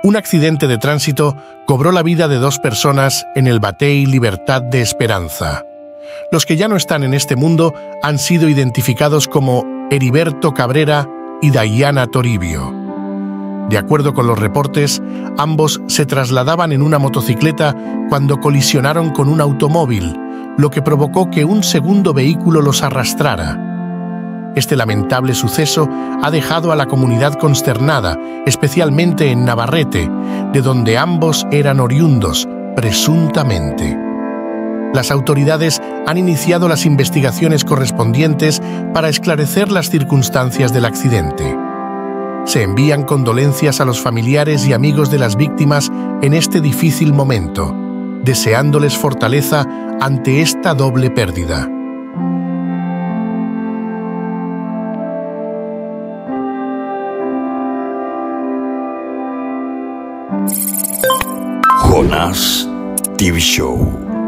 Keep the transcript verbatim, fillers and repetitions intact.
Un accidente de tránsito cobró la vida de dos personas en el Batey Libertad de Esperanza. Los que ya no están en este mundo han sido identificados como Heriberto Cabrera y Dayana Toribio. De acuerdo con los reportes, ambos se trasladaban en una motocicleta cuando colisionaron con un automóvil, lo que provocó que un segundo vehículo los arrastrara. Este lamentable suceso ha dejado a la comunidad consternada, especialmente en Navarrete, de donde ambos eran oriundos, presuntamente. Las autoridades han iniciado las investigaciones correspondientes para esclarecer las circunstancias del accidente. Se envían condolencias a los familiares y amigos de las víctimas en este difícil momento, deseándoles fortaleza ante esta doble pérdida. Jonás T V Show.